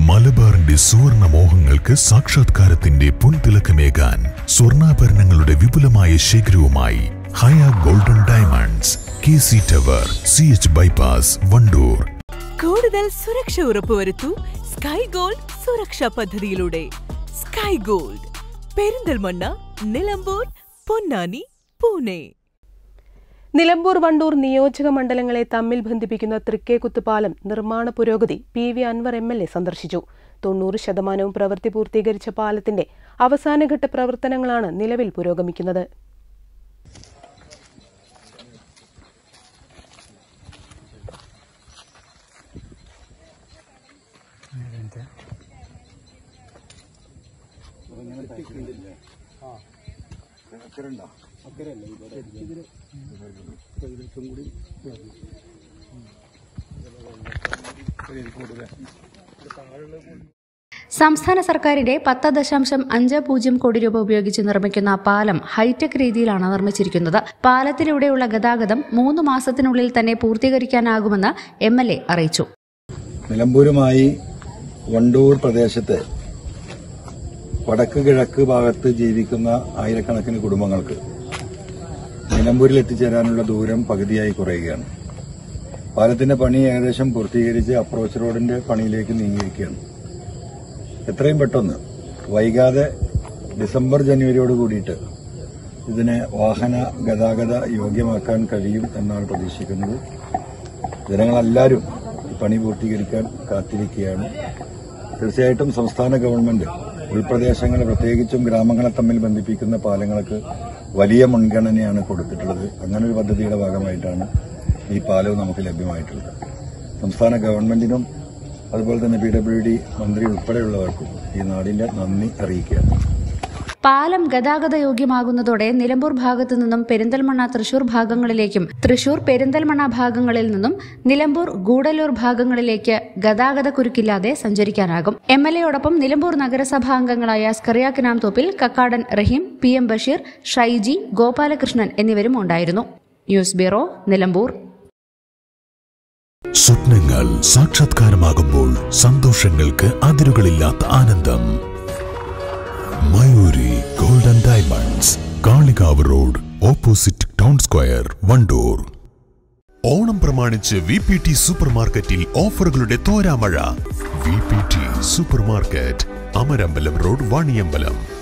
മലബാറിന്റെ സുവർണ മോഹങ്ങൾക്ക് സാക്ഷാത്കാരത്തിന്റെ പൊൻതിളക്കമേകാൻ സ്വർണ്ണാഭരണങ്ങളുടെ വിപുലമായ ശേഖരവുമായി Haya Golden Diamonds, KC tower, CH bypass, Wandoor. കൂടുതൽ സുരക്ഷ ഉറപ്പുവരുത്തൂ സ്കൈ ഗോൾഡ് സുരക്ഷാ പദ്ധതിയിലൂടെ. Sky Gold, Perinthalmanna, Nilambur, Ponnani, Pune. നിലമ്പൂർ വണ്ടൂർ നിയോജക മണ്ഡലങ്ങളെ തമ്മിൽ ബന്ധിപ്പിക്കുന്ന തൃക്കേക്കുത്ത് പാലം നിർമ്മാണ പുരോഗതി PV അൻവർ MLA സന്ദർശിച്ചു. 90% പ്രവൃത്തി പൂർത്തീകരിച്ച പാലത്തിന്റെ അവസാനഘട്ട പ്രവർത്തനങ്ങളാണ് നിലവിൽ പുരോഗമിക്കുന്നത്. സംസ്ഥാന സർക്കാരിന്റെ 10.50 കോടി രൂപ ഉപയോഗിച്ച് നിർമ്മിക്കുന്ന പാലം ഹൈടെക് രീതിയിലാണ് നിർമ്മിച്ചിരിക്കുന്നത്. പാലത്തിലൂടെയുള്ള ഗതാഗതം 3 മാസത്തിനുള്ളിൽ തന്നെ പൂർത്തീകരിക്കാനാകുമെന്ന് MLA അറിയിച്ചു. നിലമ്പൂരുമായി വണ്ടൂർ പ്രദേശത്ത് വടക്ക് കിഴക്ക് ഭാഗത്ത് ജീവിക്കുന്ന ആയിരക്കണക്കിന് കുടുംബങ്ങൾക്ക് നിലമ്പൂരിൽ എത്തിച്ചേരാനുള്ള ദൂരം പകുതിയായി കുറയുകയാണ്. പാലത്തിന്റെ പണി ഏകദേശം പൂർത്തീകരിച്ച് അപ്രോച്ച് റോഡിന്റെ പണിയിലേക്ക് നീങ്ങിയിരിക്കുകയാണ്. എത്രയും പെട്ടെന്ന് വൈകാതെ ഡിസംബർ ജനുവരിയോട് കൂടിയിട്ട് ഇതിനെ വാഹന ഗതാഗത യോഗ്യമാക്കാൻ കഴിയും എന്നാണ് പ്രതീക്ഷിക്കുന്നത്. ജനങ്ങളെല്ലാവരും പണി പൂർത്തീകരിക്കാൻ കാത്തിരിക്കുകയാണ്. തീർച്ചയായിട്ടും സംസ്ഥാന ഗവൺമെന്റ് ഉൾപ്രദേശങ്ങൾ പ്രത്യേകിച്ചും ഗ്രാമങ്ങളെ തമ്മിൽ ബന്ധിപ്പിക്കുന്ന പാലങ്ങൾക്ക് വലിയ മുൻഗണനയാണ് കൊടുത്തിട്ടുള്ളത്. അങ്ങനൊരു പദ്ധതിയുടെ ഭാഗമായിട്ടാണ് ഈ പാലവും നമുക്ക് ലഭ്യമായിട്ടുള്ളത്. സംസ്ഥാന ഗവൺമെന്റിനും അതുപോലെ തന്നെ PWD മന്ത്രി ഉൾപ്പെടെയുള്ളവർക്കും ഈ നാടിന്റെ നന്ദി അറിയിക്കുകയാണ്. പാലം ഗതാഗത യോഗ്യമാകുന്നതോടെ നിലമ്പൂർ ഭാഗത്തു നിന്നും പെരിന്തൽമണ്ണ തൃശൂർ ഭാഗങ്ങളിലേക്കും തൃശൂർ പെരിന്തൽമണ്ണ ഭാഗങ്ങളിൽ നിന്നും നിലമ്പൂർ ഗൂഡല്ലൂർ ഭാഗങ്ങളിലേക്ക് ഗതാഗത കുരുക്കില്ലാതെ സഞ്ചരിക്കാനാകും. MLAയോടൊപ്പം നിലമ്പൂർ നഗരസഭാ അംഗങ്ങളായ സ്കറിയാക്കിനാം തോപ്പിൽ, കക്കാടൻ റഹീം, PM ബഷീർ, ഷൈജി, ഗോപാലകൃഷ്ണൻ എന്നിവരും ഉണ്ടായിരുന്നു. News bureau, Nilambur. സ്വപ്നങ്ങൾ സാക്ഷാത്കാരമാകുമ്പോൾ സന്തോഷങ്ങൾക്ക് അതിരുകളില്ലാത്ത ആനന്ദം. Mayuri Golden Diamonds, Kalikavu road, opposite town square, Wandoor. Onam പ്രമാണിച്ച് VPT സൂപ്പർ മാർക്കറ്റിൽ ഓഫറുകളുടെ തോരാമഴ. VPT super market, Amarambalam road, Vaniyambalam.